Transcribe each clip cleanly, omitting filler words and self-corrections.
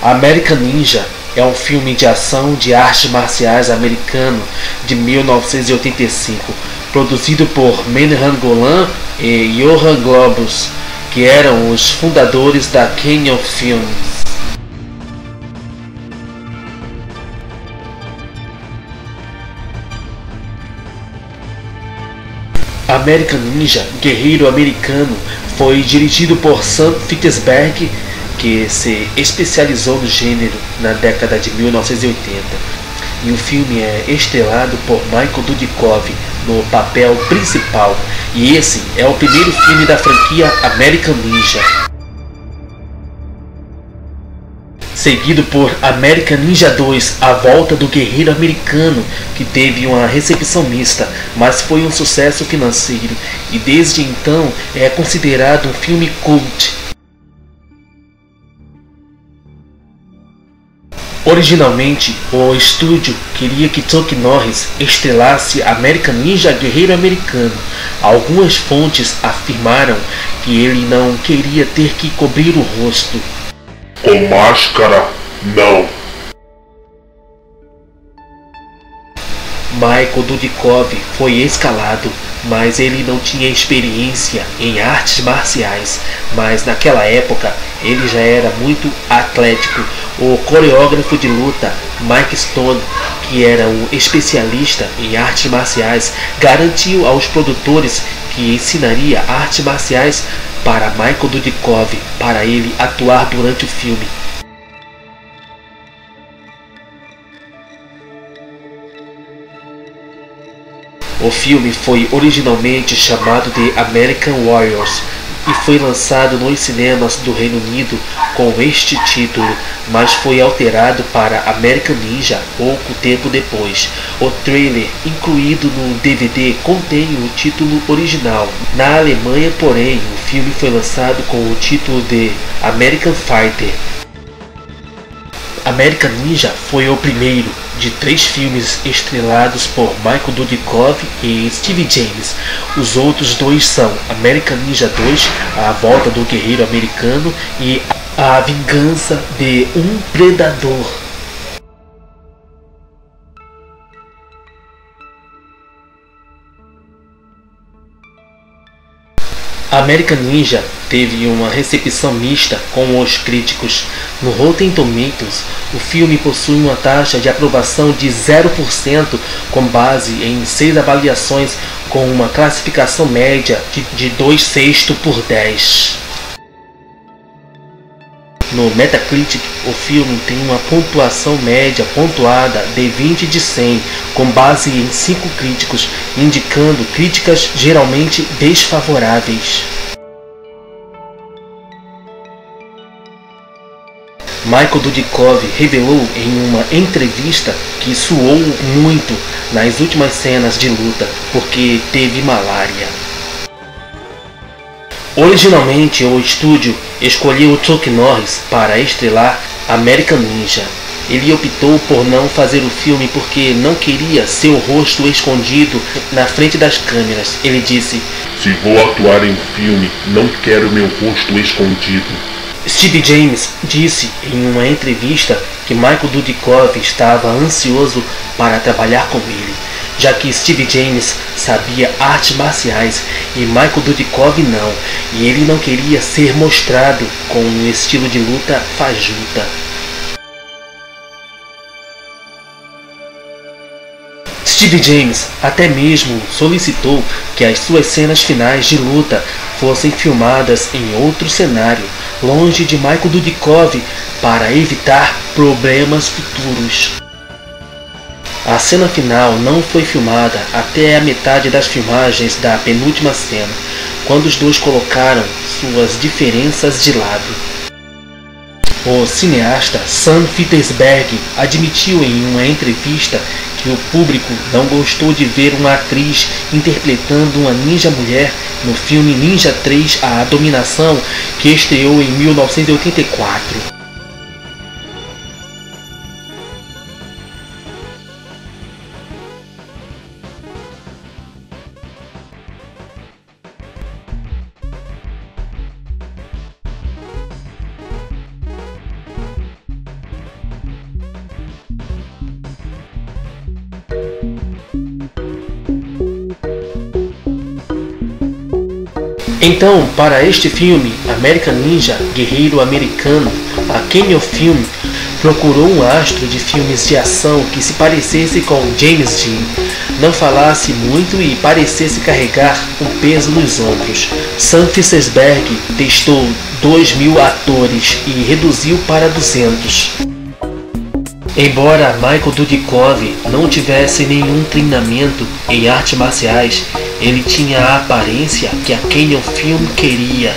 American Ninja é um filme de ação de artes marciais americano de 1985, produzido por Menahem Golan e Johan Globus, que eram os fundadores da Canyon Films. American Ninja, Guerreiro Americano, foi dirigido por Sam Fitzberg, que se especializou no gênero na década de 1980. E o filme é estrelado por Michael Dudikoff no papel principal. E esse é o primeiro filme da franquia American Ninja. Seguido por American Ninja 2, A Volta do Guerreiro Americano, que teve uma recepção mista, mas foi um sucesso financeiro e desde então é considerado um filme cult. Originalmente, o estúdio queria que Chuck Norris estrelasse American Ninja Guerreiro Americano. Algumas fontes afirmaram que ele não queria ter que cobrir o rosto. Com máscara, não. Michael Dudikoff foi escalado, mas ele não tinha experiência em artes marciais, mas naquela época ele já era muito atlético. O coreógrafo de luta Mike Stone, que era um especialista em artes marciais, garantiu aos produtores que ensinaria artes marciais para Michael Dudikoff para ele atuar durante o filme. O filme foi originalmente chamado de American Warriors e foi lançado nos cinemas do Reino Unido com este título, mas foi alterado para American Ninja pouco tempo depois. O trailer incluído no DVD contém o título original. Na Alemanha, porém, o filme foi lançado com o título de American Fighter. American Ninja foi o primeiro de 3 filmes estrelados por Michael Dudikoff e Steve James. Os outros 2 são American Ninja 2, A Volta do Guerreiro Americano e A Vingança de um Predador. American Ninja teve uma recepção mista com os críticos. No Rotten Tomatoes, o filme possui uma taxa de aprovação de 0% com base em 6 avaliações com uma classificação média de 2/6 por 10. No Metacritic, o filme tem uma pontuação média pontuada de 20 de 100, com base em 5 críticos, indicando críticas geralmente desfavoráveis. Michael Dudikoff revelou em uma entrevista que suou muito nas últimas cenas de luta porque teve malária. Originalmente, o estúdio escolheu Chuck Norris para estrelar American Ninja. Ele optou por não fazer o filme porque não queria seu rosto escondido na frente das câmeras. Ele disse: "Se vou atuar em um filme, não quero meu rosto escondido." Steve James disse em uma entrevista que Michael Dudikoff estava ansioso para trabalhar com ele, já que Steve James sabia artes marciais e Michael Dudikoff não, e ele não queria ser mostrado com um estilo de luta fajuta. Steve James até mesmo solicitou que as suas cenas finais de luta fossem filmadas em outro cenário, longe de Michael Dudikoff, para evitar problemas futuros. A cena final não foi filmada até a metade das filmagens da penúltima cena, quando os dois colocaram suas diferenças de lado. O cineasta Sam Fitzberg admitiu em uma entrevista que o público não gostou de ver uma atriz interpretando uma ninja mulher no filme Ninja 3: A Dominação, que estreou em 1984. Então, para este filme, American Ninja, Guerreiro Americano, a Canyon Film procurou um astro de filmes de ação que se parecesse com James Dean, não falasse muito e parecesse carregar um peso nos ombros. Sam Fitzgerald testou 2.000 atores e reduziu para 200. Embora Michael Dudikoff não tivesse nenhum treinamento em artes marciais, ele tinha a aparência que a Canyon Film queria.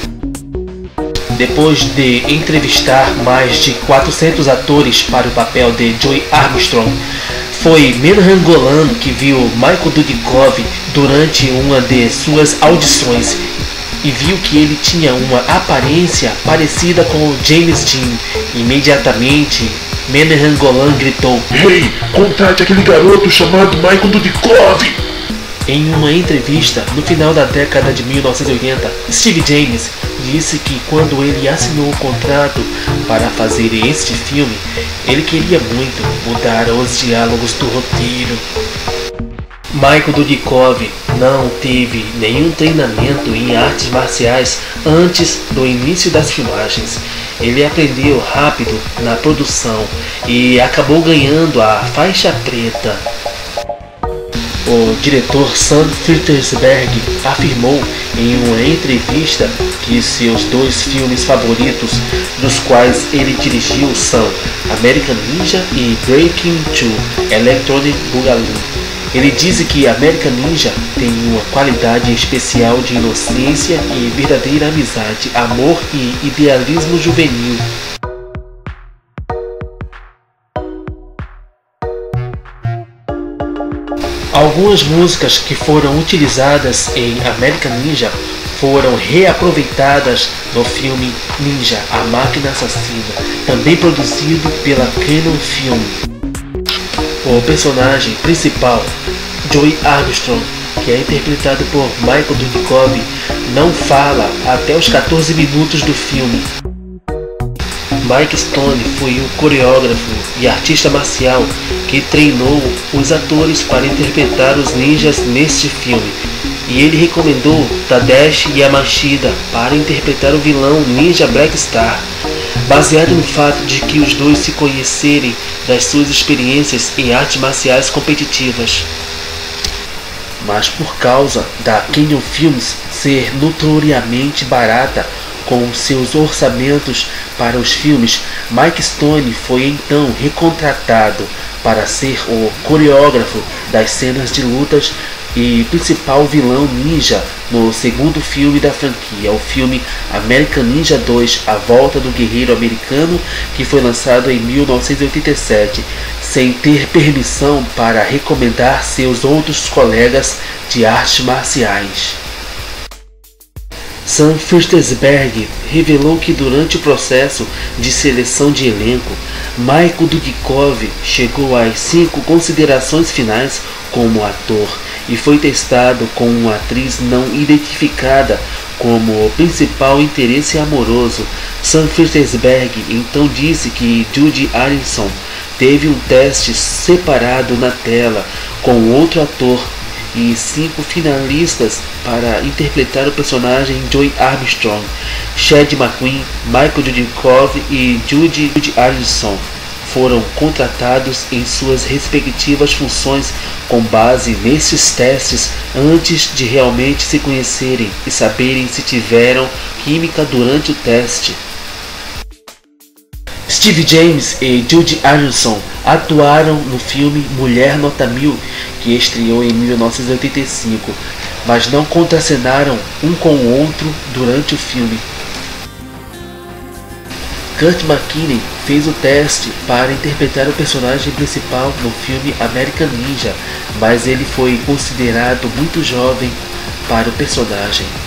Depois de entrevistar mais de 400 atores para o papel de Joey Armstrong, foi Menahem Golan que viu Michael Dudikoff durante uma de suas audições e viu que ele tinha uma aparência parecida com o James Dean. Imediatamente, Menahem Golan gritou: "Ei, contrate aquele garoto chamado Michael Dudikoff!" Em uma entrevista no final da década de 1980, Steve James disse que quando ele assinou o contrato para fazer este filme, ele queria muito mudar os diálogos do roteiro. Michael Dudikoff não teve nenhum treinamento em artes marciais antes do início das filmagens. Ele aprendeu rápido na produção e acabou ganhando a faixa preta. O diretor Sam Fitzgerald afirmou em uma entrevista que seus 2 filmes favoritos, dos quais ele dirigiu, são American Ninja e Breaking 2 Electronic Boogaloo. Ele disse que American Ninja tem uma qualidade especial de inocência e verdadeira amizade, amor e idealismo juvenil. Algumas músicas que foram utilizadas em American Ninja foram reaproveitadas no filme Ninja, a Máquina Assassina, também produzido pela Canyon Film. O personagem principal, Joey Armstrong, que é interpretado por Michael Dudikoff, não fala até os 14 minutos do filme. Mike Stone foi o coreógrafo e artista marcial que treinou os atores para interpretar os ninjas neste filme, e ele recomendou Tadashi Yamashita para interpretar o vilão Ninja Black Star, baseado no fato de que os dois se conhecerem das suas experiências em artes marciais competitivas. Mas por causa da Canyon Films ser notoriamente barata com seus orçamentos para os filmes, Mike Stone foi então recontratado para ser o coreógrafo das cenas de lutas e principal vilão ninja no segundo filme da franquia, o filme American Ninja 2, A Volta do Guerreiro Americano, que foi lançado em 1987, sem ter permissão para recomendar seus outros colegas de artes marciais. Sam Fitzgerald revelou que durante o processo de seleção de elenco, Michael Dudikoff chegou às 5 considerações finais como ator e foi testado com uma atriz não identificada como o principal interesse amoroso. Sam Fitzgerald então disse que Judy Arlinson teve um teste separado na tela com outro ator e 5 finalistas para interpretar o personagem Joey Armstrong. Chad McQueen, Michael Dudikoff e Judy Arlinson foram contratados em suas respectivas funções com base nesses testes antes de realmente se conhecerem e saberem se tiveram química durante o teste. Steve James e Judy Arlinson atuaram no filme Mulher Nota 1000, que estreou em 1985, mas não contracenaram um com o outro durante o filme. Kurt McKinney fez o teste para interpretar o personagem principal no filme American Ninja, mas ele foi considerado muito jovem para o personagem.